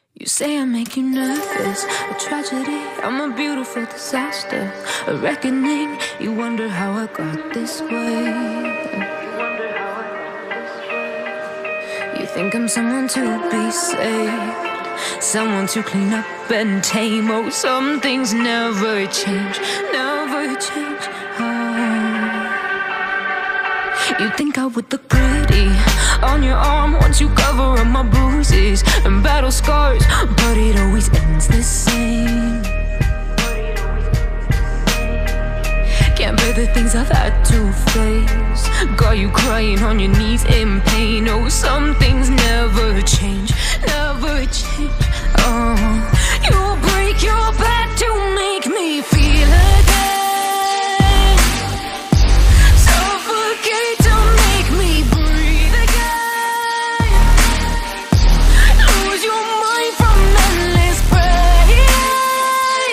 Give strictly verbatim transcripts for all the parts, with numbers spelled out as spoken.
You say I make you nervous, a tragedy, I'm a beautiful disaster, a reckoning, you wonder how I got this way. You think I'm someone to be saved, someone to clean up and tame. Oh, some things never change, never change. Oh. You think I would look pretty on your arm once you cover up my bruises and battle scars, but it always ends the same. Can't bear the things I've had to face, got you crying on your knees in pain. Oh, some things never change, never change. Oh, you break your back to make me feel again, suffocate to make me breathe again, lose your mind from endless pain.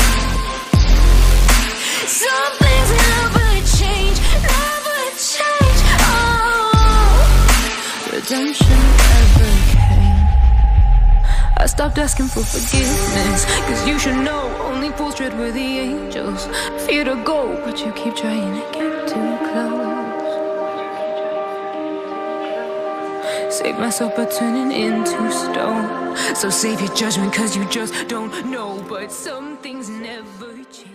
Some things never change, never change. Oh, redemption never came. I stopped asking for forgiveness, cause you should know only fools tread where the angels fear to go, but you keep trying to get too close. Save myself by turning into stone, so save your judgment cause you just don't know. But some things never change.